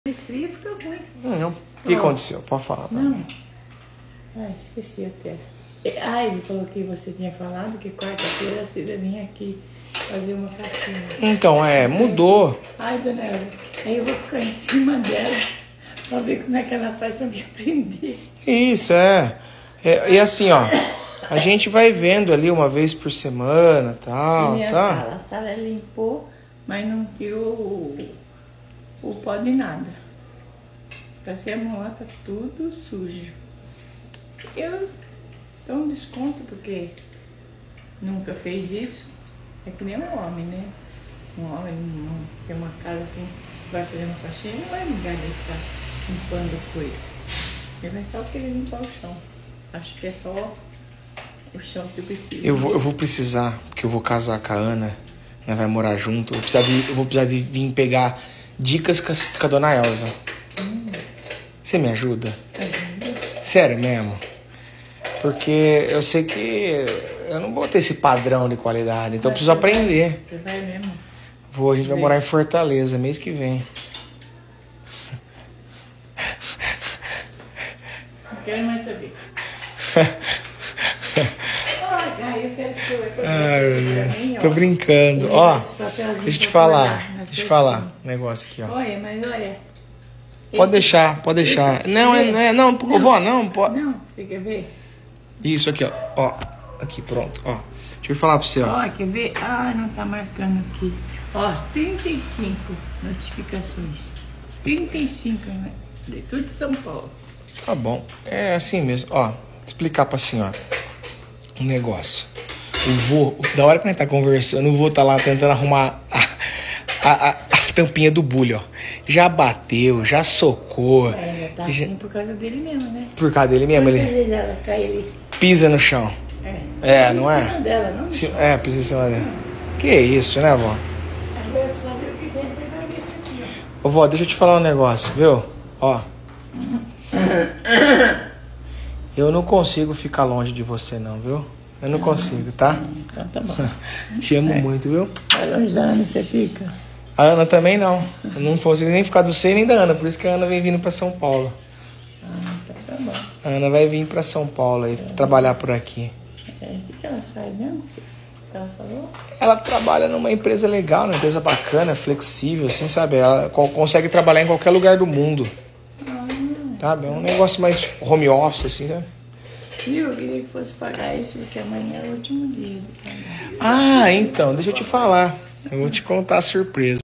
Esfria fica ruim. Não. O que aconteceu? Pode falar. Não. Ai, esqueci até. Ele falou que você tinha falado que quarta-feira a Cida vinha aqui fazer uma faxina. Então, mudou. Ai, dona Elza, aí eu vou ficar em cima dela pra ver como é que ela faz pra me aprender. Isso, e assim, ó, a gente vai vendo ali uma vez por semana, tal, tá? A sala limpou, mas não tirou o pó de nada. Passei a mão lá, tá tudo sujo. Eu dou um desconto porque nunca fez isso. É que nem um homem, né? Um homem não tem uma casa assim, vai fazer uma faxina, não vai ligar de ficar limpando coisa. Ele vai só querer limpar o chão. Acho que é só o chão que precisa. Eu vou precisar, porque eu vou casar com a Ana, nós vai morar junto. Eu vou precisar de vir pegar dicas com a dona Elza. Você me ajuda? Ajuda. Sério mesmo? Porque eu sei que eu não vou ter esse padrão de qualidade, então eu preciso aprender. Você vai mesmo? A gente vai morar em Fortaleza mês que vem. Não quero mais saber. Eu quero que você... Ai, meu Deus. Tô brincando. Ó, deixa eu te falar um negócio aqui, ó. Olha, mas olha. Pode deixar. Não, vó, não, pode. Não, você quer ver? Isso aqui, ó. Aqui, pronto, ó. Deixa eu falar pra você, ó. Ó, quer ver? Ah, não tá marcando aqui. Ó, 35 notificações. 35, né? De tudo de São Paulo. Tá bom. É assim mesmo. Ó, explicar pra senhora um negócio. Da hora que a gente tá conversando, o vô tá lá tentando arrumar a tampinha do bule, ó. Já bateu, já socou. Tá assim por causa dele mesmo, né? Por causa dele mesmo, Quantas vezes ela cai, ele... pisa no chão. Não é? Em cima dela, não? Pisa em cima dela. Que isso, né, vó? Agora precisa ver o que tem, você vai ver isso aqui, ó. Ô, vó, deixa eu te falar um negócio, viu? Ó. Eu não consigo ficar longe de você, não, viu? Eu não consigo, tá? Então tá bom. Te amo muito, viu? Vai longe da Ana, você fica? A Ana também não. Eu não consigo nem ficar do você nem da Ana. Por isso que a Ana vem vindo pra São Paulo. Então tá bom. A Ana vai vir pra São Paulo e trabalhar por aqui. O que ela faz mesmo? Ela falou? Ela trabalha numa empresa legal, numa empresa bacana, flexível, assim, sabe? Ela consegue trabalhar em qualquer lugar do mundo. Sabe? É um negócio mais home office, assim, sabe? Eu queria que fosse pagar isso, porque amanhã é o último dia do trabalho. Então, deixa eu te falar. Eu vou te contar a surpresa.